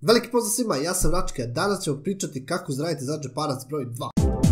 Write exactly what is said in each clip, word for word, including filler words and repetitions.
Veliki pozdrav svima, ja sam Račka, danas ćemo pričati kako zaraditi za džeparac broj dva.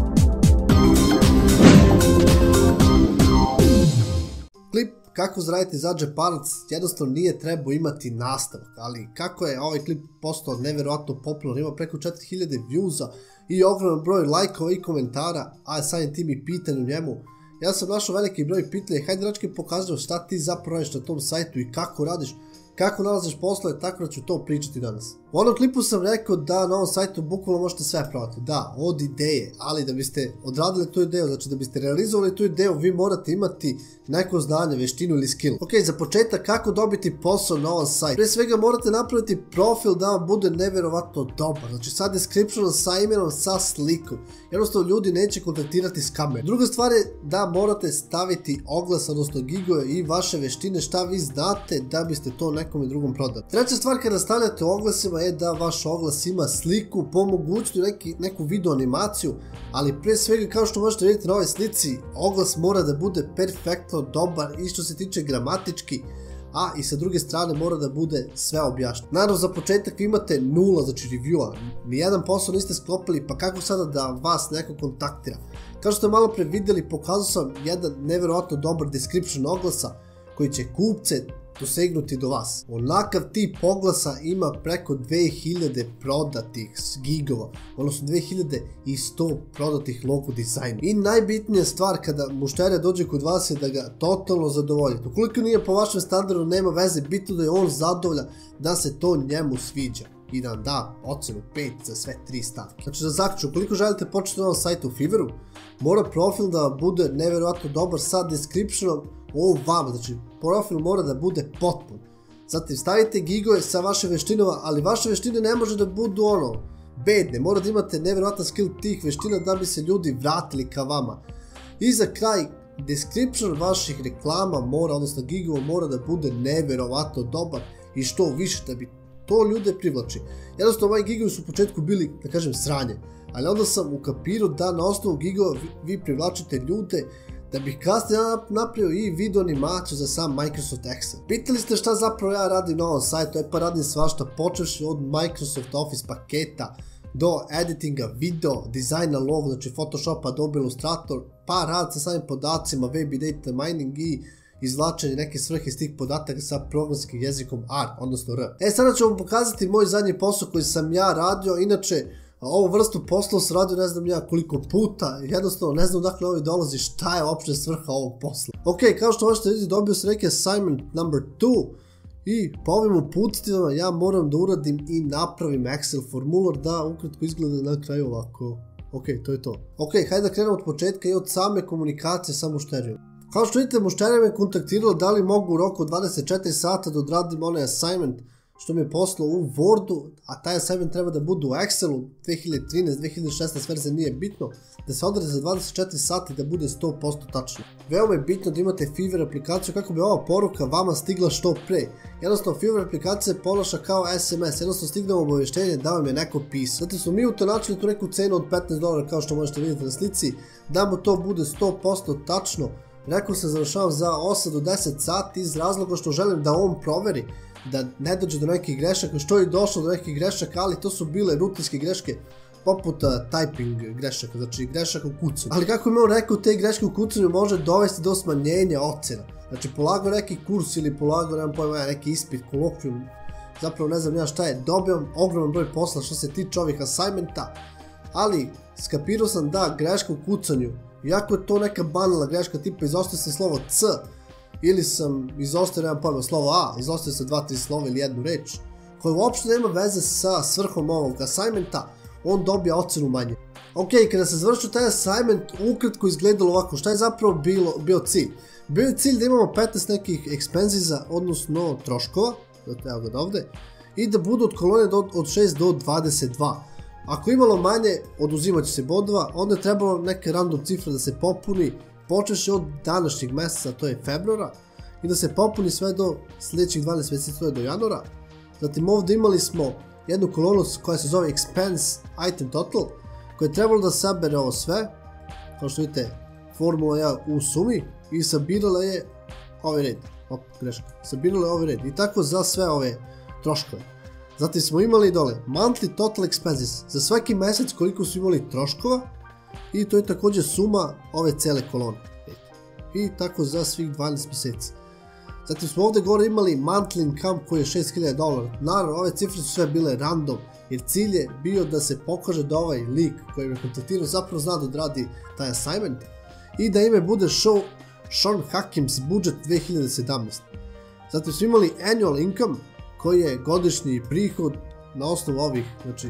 Klip kako zaraditi za džeparac jednostavno nije trebao imati nastavak, ali kako je ovaj klip postao nevjerojatno popularan, ima preko četiri hiljade viewsa i ogroman broj lajkova i komentara, a samim tim i pitanja u njemu. Ja sam našao veliki broj pitanja i hajde Rački pokazao šta ti zapravo radiš na tom sajtu i kako radiš, kako nalaziš poslove, tako da ću to pričati danas. U onom klipu sam rekao da na ovom sajtu bukvalno možete sve prodati, da, od ideje, ali da biste odradili tu ideju, znači da biste realizovali tu ideju, vi morate imati neko znanje, veštinu ili skill. Ok, za početak kako dobiti posao na ovom sajtu. Prije svega morate napraviti profil da vam bude nevjerovatno dobar, znači sa descriptionom, sa imenom, sa slikom. Jednostavno ljudi neće kontaktirati s kamerom. Druga stvar je da morate staviti oglas, odnosno gigove i vaše veštine, šta vi znate da biste to nekome drugom prodali. Treća stvar kada stavljate oglasima je da vaš oglas ima sliku, po mogućnosti neki, neku video animaciju, ali prije svega kao što možete vidjeti na ovoj slici, oglas mora da bude perfektno dobar i što se tiče gramatički, a i sa druge strane mora da bude sve objašnjeno. Naravno za početak vi imate nula, znači reviewa, nijedan posao niste sklopili, pa kako sada da vas neko kontaktira? Kao što ste malo pre vidjeli, pokazao sam jedan nevjerojatno dobar description oglasa koji će kupce dosegnuti do vas. Onakav tip oglasa ima preko dve hiljade prodatih gigova, odnosno dve hiljade sto prodatih logo dizajna. I najbitnija stvar kada mušterija dođe kod vas je da ga totalno zadovoljite. Ukoliko nije po vašem standardu, nema veze, bitno da je on zadovoljan, da se to njemu sviđa i da vam da ocenu pet za sve tri stavke. Znači za zaključak, ukoliko želite početi na ovom sajtu u Fiverru, mora profil da bude nevjerojatno dobar sa descriptionom o vama, znači profil mora da bude potpun. Zatim stavite gigove sa vaše veštinama, ali vaše veštine ne može da budu ono bedne, mora da imate nevjerojatan skill tih veština da bi se ljudi vratili ka vama. I za kraj, description vaših reklama mora, odnosno gigova mora da bude nevjerojatno dobar i što više da bi to ljude privlači. Jednostavno moji gigovi su u početku bili, da kažem, sranje, ali onda sam ukapirao da na osnovu gigova vi, vi privlačite ljude da bih kasnije napravio i video animaciju za sam Microsoft Excel. Pitali ste šta zapravo ja radim na ovom sajtu, e pa radim svašta, počevši od Microsoft Office paketa do editinga video, dizajna logo, znači Photoshopa, Adobe Illustrator, pa rad sa samim podacima, web i data mining i izvlačenje neke svrhe iz tih podataka sa programskim jezikom R, odnosno R. E sada ću vam pokazati moj zadnji posao koji sam ja radio, inače ovu vrstu posla sam radio ne znam ja koliko puta, jednostavno ne znam dakle ovaj dolazi, šta je uopšte svrha ovog posla. Ok, kao što možete vidjeti, dobio sam neki assignment number two i po ovim uputstvima ja moram da uradim i napravim Excel formular da ukratko izgleda na kraju ovako. Ok, to je to. Ok, hajde da krenemo od početka i od same komunikacije sa mušterijom. Kao što vidite, mušterija me kontaktirala da li mogu u roku dvadeset četiri sata da odradim onaj assignment što mi je poslao u Wordu, a taj assignment treba da bude u Excelu, dve hiljade trinaeste dve hiljade šesnaeste verzija nije bitno, da se odradi za dvadeset četiri sata i da bude sto posto tačno. Veoma je bitno da imate Fiverr aplikaciju kako bi ova poruka vama stigla što pre. Jednostavno Fiverr aplikacija se ponaša kao S M S, jednostavno stigne obavještenje da vam je neko pisao. Zato smo mi utonačili tu neku cenu od petnaest dolara kao što možete vidjeti na slici, da mu to bude sto posto tačno. Rekao se završavam za osam do deset sati iz razloga što želim da on proveri da ne dođe do nekih grešaka, što je došlo do nekih grešaka, ali to su bile rutinske greške poput uh, typing grešaka, znači grešaka u kucanju. Ali kako je on rekao, te greške u kucanju može dovesti do smanjenja ocena. Znači polagao neki kurs ili polagao, nemam pojma, neki ispit, kolokvijum, zapravo ne znam ja šta je, dobio ogroman broj posla što se tiče ovih assignmenta, ali skapirao sam da greška u kucanju, iako je to neka banalna greška, tipa izostavio sam slovo C, ili sam izostavio, nemam pojma, slovo A, izostavio sam dva, tri slova ili jednu reč, koja uopšte nema veze sa svrhom ovog assignmenta, on dobija ocenu manje. Ok, kada se završio taj assignment, ukratko izgledalo ovako, šta je zapravo bilo, bio cilj? Bio je cilj da imamo petnaest nekih expensiza, odnosno troškova, evo ga ovde, i da budu od kolone do, od šest do dvadeset dva. Ako imalo manje, oduzimat će se bodova, onda je trebalo neka random cifra da se popuni, počeš od današnjeg meseca, to je februara, i da se popuni sve do sljedećih dvanaest mjeseci, to je do januara. Zatim ovdje imali smo jednu kolonu koja se zove Expense Item Total, koja je trebalo da sabere ovo sve, kao što vidite, formula je u sumi, i sabirala je ovaj red, op, greška, sabirala je ovaj red, i tako za sve ove troškove. Zatim smo imali dole monthly total expenses, za svaki mjesec koliko su imali troškova i to je također suma ove cele kolone. I tako za svih dvanaest mjeseci. Zatim smo ovdje gore imali monthly income koji je šest hiljada dolara. Naravno, ove cifre su sve bile random, jer cilj je bio da se pokaže da ovaj lik koji me kontaktirao zapravo zna da odradi taj assignment i da ime bude show Sean Hakim's budget dve hiljade sedamnaeste. Zatim smo imali annual income koji je godišnji prihod na osnovu ovih, znači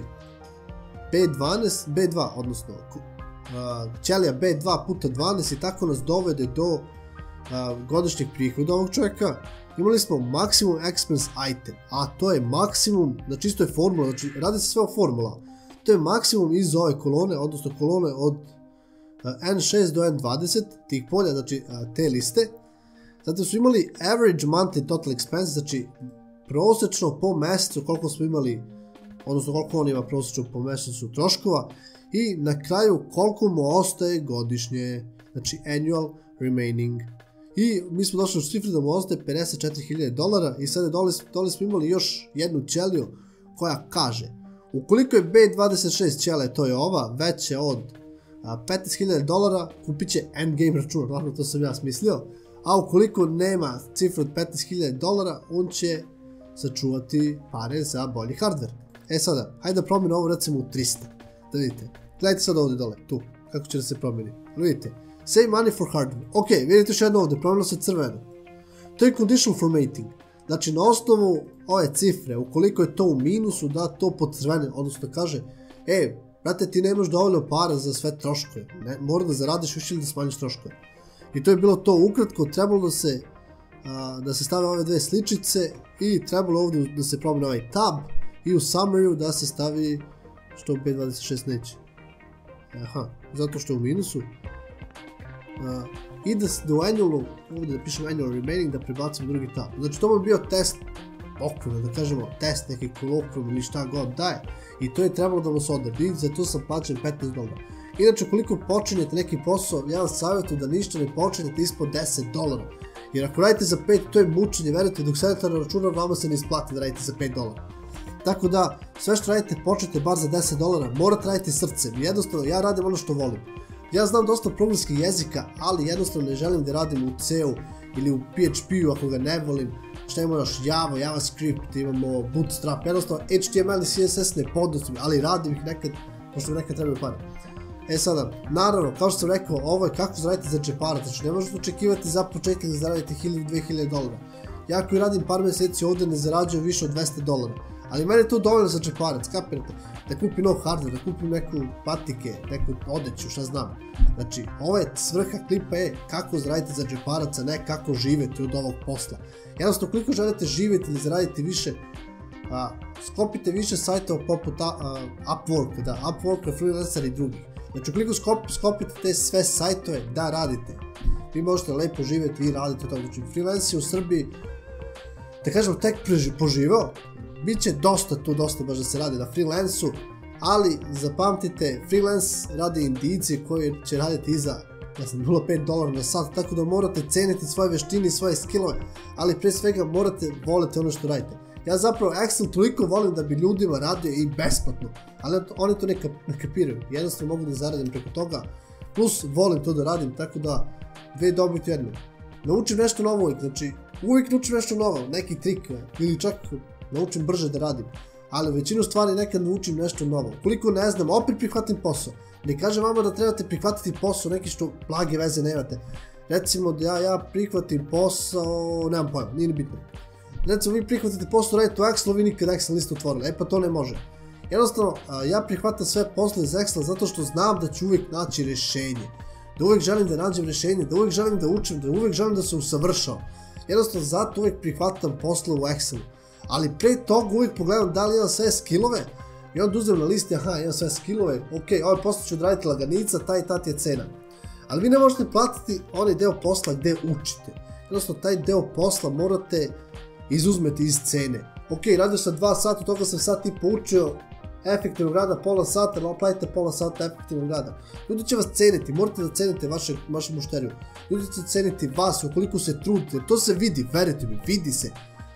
B dvanaest, B dva, odnosno uh, ćelija B dva puta dvanaest i tako nas dovede do uh, godišnjeg prihoda ovog čovjeka. Imali smo maximum expense item, a to je maksimum, znači isto je formula, znači radi se sve o formula. To je maksimum iz ove kolone, odnosno kolone od uh, N šest do N dvadeset, tih polja, znači uh, te liste. Zatim su imali average monthly total expense, znači prosječno po mjesecu koliko smo imali, odnosno koliko on ima prosječno po mjesecu troškova i na kraju koliko mu ostaje godišnje, znači annual remaining. I mi smo došli u cifru da mu ostaje pedeset četiri hiljade dolara i sada dole, dole smo imali još jednu ćeliju koja kaže ukoliko je B dvadeset šest ćelija, to je ova, veće od a, petnaest hiljada dolara, kupit će endgame račun, naravno to sam ja smislio, a ukoliko nema cifru od petnaest hiljada dolara, on će sačuvati pare za bolji hardware. E sada, hajde da promijenu ovo recimo u trista, da vidite. Gledajte sad ovdje dole, tu, kako će da se promijeni. Vidite, save money for hardware. Ok, vidite još jedno ovdje, promijenilo se crveno. To je conditional formatting. Znači na osnovu ove cifre, ukoliko je to u minusu, da to podcrvene, odnosno kaže, e, brate, ti nemaš dovoljno para za sve troškove, ne, mora da zaradiš više ili da smanjiš troškove. I to je bilo to ukratko, trebalo da se a, da se stave ove dve sličice i trebalo ovdje da se promijeni ovaj tab i u summaryu da se stavi što B dvadeset šest neće. Aha, zato što je u minusu. Uh, I da, da u annualu, ovdje da pišem annual remaining, da prebacim drugi tab. Znači to bi bio test, okvirno da kažemo test, neki kolokvijum ili šta god daje. I to je trebalo da vas odredi, za to sam plaćen petnaest dolara. Inače, koliko počinjete neki posao, ja vam savjetujem da ništa ne počinjete ispod deset dolara. Jer ako radite za pet, to je mučenje, verujte, dok sedete na računar, vama se ne isplati da radite za pet dolara. Tako da, sve što radite, počnete bar za deset dolara, morate raditi srcem. Jednostavno, ja radim ono što volim. Ja znam dosta programskih jezika, ali jednostavno ne želim da radim u C u ili u P H P-u ako ga ne volim. Šta imamo još? Java, JavaScript, imamo Bootstrap, jednostavno H T M L i C S S ne podnosim, ali radim ih nekad, pošto mi nekad trebaju pare. E sada, naravno, kao što sam rekao, ovo je kako zaraditi za džeparac, znači ne možete očekivati za početak da zaradite hiljadu do dve hiljade dolara. Ja koji radim par mjeseci ovdje ne zarađujem više od dvesta dolara, ali meni je to dovoljno za džeparac, kapirate? Da kupim nov hardware, da kupim neku patike, neku odeću, šta znam. Znači, ovo je svrha klipa je kako zaraditi za džeparac, a ne kako živjeti od ovog posla. Jednostavno, koliko želite živjeti ili zaraditi više, a, skopite više sajtova poput a, a, Upwork, da, Upwork, Freelancer i drugih. Znači, ukoliko skop, skopite te sve sajtove da radite, vi možete lepo živjeti i raditi to. Znači, freelance je u Srbiji, da kažem, tek poživao, bit će dosta tu, dosta baš da se radi na freelancu, ali zapamtite, freelance radi Indijci koji će raditi iza, ja sam nula zarez pet dolara na sat, tako da morate ceniti svoje veštine i svoje skillove, ali pre svega morate voliti ono što radite. Ja zapravo Excel toliko volim da bi ljudima radio i besplatno, ali oni to ne, kap, ne kapiraju, jednostavno mogu da zaradim preko toga, plus volim to da radim, tako da dve dobiti jedno. Naučim nešto novo uvijek, znači uvijek naučim nešto novo, neki trik ili čak naučim brže da radim, ali većinu stvari nekad naučim nešto novo. Koliko ne znam, opet prihvatim posao. Ne kažem vama da trebate prihvatiti posao, neki što blage veze nemate. Recimo da ja, ja prihvatim posao, nemam pojma, nije ni bitno. Recimo vi prihvatite posao, radite u Excelu, vi nikad Excel niste otvorili, e pa to ne može. Jednostavno, ja prihvatam sve posle iz Excela zato što znam da ću uvijek naći rješenje. Da uvijek želim da nađem rješenje, da uvijek želim da učim, da uvijek želim da se usavršavam. Jednostavno, zato uvijek prihvatam posle u Excelu. Ali pre toga uvijek pogledam da li imam sve skillove i onda uzmem na listi, aha, imam sve skillove, ok, ovaj posao ću odraditi laganica, ta i ta ti je cena. Ali vi ne možete platiti onaj deo posla gde učite. Jednostavno, taj deo posla morate izuzmeti iz cene. Ok, radio sam dva sata, toga sam sat i poučio efektivnog rada pola sata, ali platite pola sata efektivnog rada. Ljudi će vas ceniti, morate da cenite vaše, vaše mušteriju. Ljudi će ceniti vas ukoliko se trudite, to se vidi, verujte mi, vidi se.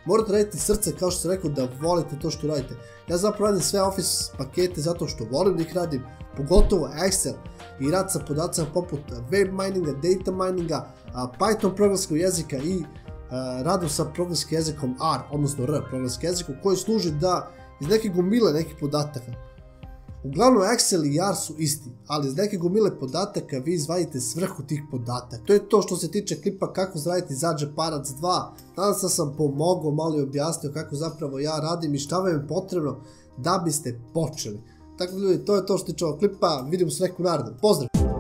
morate raditi srce, kao što sam rekao, da volite to što radite. Ja zapravo radim sve Office pakete zato što volim da ih radim, pogotovo Excel i rad sa podacima poput web mininga, data mininga, Python programskog jezika i radu sa programskim jezikom R, odnosno R programskim jezikom, koji služi da iz neke gomile nekih podataka. Uglavnom Excel i R su isti, ali iz neke gomile podataka vi izvadite svrhu tih podataka. To je to što se tiče klipa kako zaraditi za Džeparac dva. Nadam se da sam pomogao, malo i objasnio kako zapravo ja radim i šta vam je potrebno da biste počeli. Tako da ljudi, to je to što se tiče ovog klipa, vidimo se nekom narednom. Pozdrav!